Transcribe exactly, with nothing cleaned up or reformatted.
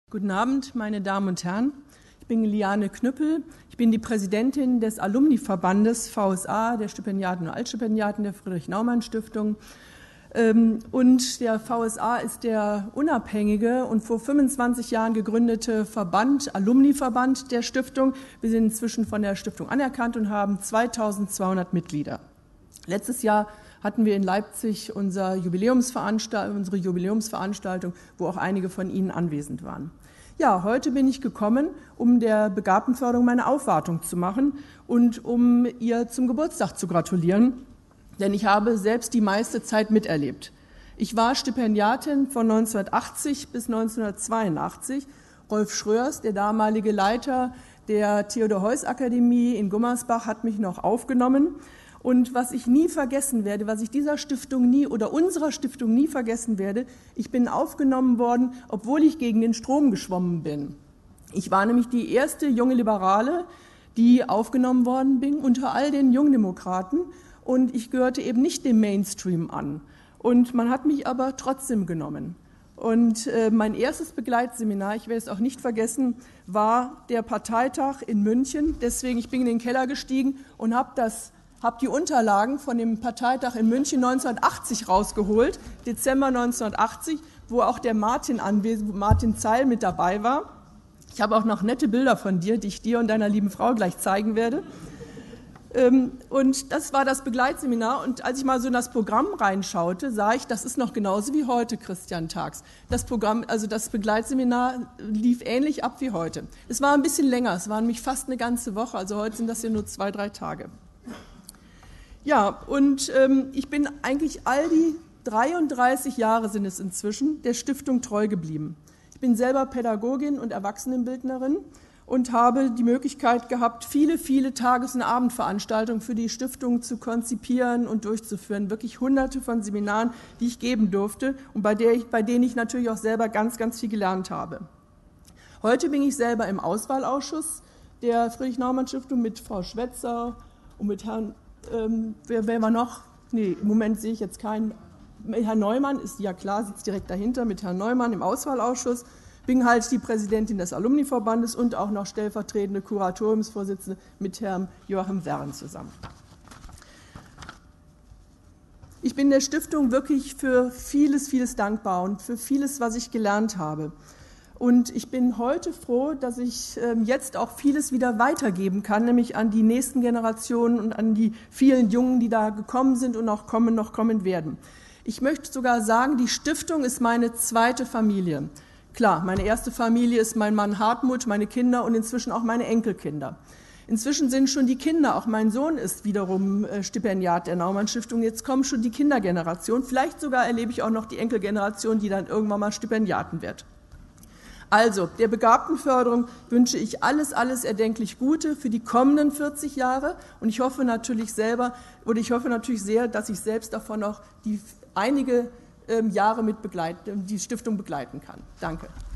Guten Abend, meine Damen und Herren. Ich bin Liane Knüppel. Ich bin die Präsidentin des Alumni-Verbandes V S A, der Stipendiaten und Altstipendiaten der Friedrich-Naumann-Stiftung. Und der V S A ist der unabhängige und vor fünfundzwanzig Jahren gegründete Verband, Alumni-Verband der Stiftung. Wir sind inzwischen von der Stiftung anerkannt und haben zweitausendzweihundert Mitglieder. Letztes Jahr hatten wir in Leipzig unser Jubiläumsveranstalt- unsere Jubiläumsveranstaltung, wo auch einige von Ihnen anwesend waren. Ja, heute bin ich gekommen, um der Begabtenförderung meine Aufwartung zu machen und um ihr zum Geburtstag zu gratulieren, denn ich habe selbst die meiste Zeit miterlebt. Ich war Stipendiatin von neunzehnhundertachtzig bis neunzehnhundertzweiundachtzig. Rolf Schröers, der damalige Leiter der Theodor-Heuss-Akademie in Gummersbach, hat mich noch aufgenommen. Und was ich nie vergessen werde, was ich dieser Stiftung nie oder unserer Stiftung nie vergessen werde, ich bin aufgenommen worden, obwohl ich gegen den Strom geschwommen bin. Ich war nämlich die erste junge Liberale, die aufgenommen worden bin unter all den Jungdemokraten, und ich gehörte eben nicht dem Mainstream an. Und man hat mich aber trotzdem genommen. Und äh, mein erstes Begleitseminar, ich werde es auch nicht vergessen, war der Parteitag in München. Deswegen, ich bin in den Keller gestiegen und habe das habe die Unterlagen von dem Parteitag in München neunzehnhundertachtzig rausgeholt, Dezember neunzehnhundertachtzig, wo auch der Martin anwesend, Martin Zeil mit dabei war. Ich habe auch noch nette Bilder von dir, die ich dir und deiner lieben Frau gleich zeigen werde. Und das war das Begleitseminar. Und als ich mal so in das Programm reinschaute, sah ich, das ist noch genauso wie heute, Christian Tags. Das Programm, also das Begleitseminar lief ähnlich ab wie heute. Es war ein bisschen länger, es war nämlich fast eine ganze Woche, also heute sind das ja nur zwei, drei Tage. Ja, und ähm, ich bin eigentlich all die dreiunddreißig Jahre sind es inzwischen der Stiftung treu geblieben. Ich bin selber Pädagogin und Erwachsenenbildnerin und habe die Möglichkeit gehabt, viele, viele Tages- und Abendveranstaltungen für die Stiftung zu konzipieren und durchzuführen. Wirklich hunderte von Seminaren, die ich geben durfte und bei, der ich, bei denen ich natürlich auch selber ganz, ganz viel gelernt habe. Heute bin ich selber im Auswahlausschuss der Friedrich-Naumann-Stiftung mit Frau Schwetzer und mit Herrn Ähm, wer, wer war noch? Nee, im Moment sehe ich jetzt keinen. Herr Neumann ist ja klar, sitzt direkt dahinter mit Herrn Neumann im Auswahlausschuss. Bin halt die Präsidentin des Alumni-Verbandes und auch noch stellvertretende Kuratoriumsvorsitzende mit Herrn Joachim Werren zusammen. Ich bin der Stiftung wirklich für vieles, vieles dankbar und für vieles, was ich gelernt habe. Und ich bin heute froh, dass ich jetzt auch vieles wieder weitergeben kann, nämlich an die nächsten Generationen und an die vielen Jungen, die da gekommen sind und auch kommen, noch kommen werden. Ich möchte sogar sagen, die Stiftung ist meine zweite Familie. Klar, meine erste Familie ist mein Mann Hartmut, meine Kinder und inzwischen auch meine Enkelkinder. Inzwischen sind schon die Kinder, auch mein Sohn ist wiederum Stipendiat der Naumann-Stiftung, jetzt kommen schon die Kindergeneration, vielleicht sogar erlebe ich auch noch die Enkelgeneration, die dann irgendwann mal Stipendiaten wird. Also, der Begabtenförderung wünsche ich alles, alles erdenklich Gute für die kommenden vierzig Jahre und ich hoffe natürlich selber, oder ich hoffe natürlich sehr, dass ich selbst davon noch die einige ähm, Jahre mit begleiten, die Stiftung begleiten kann. Danke.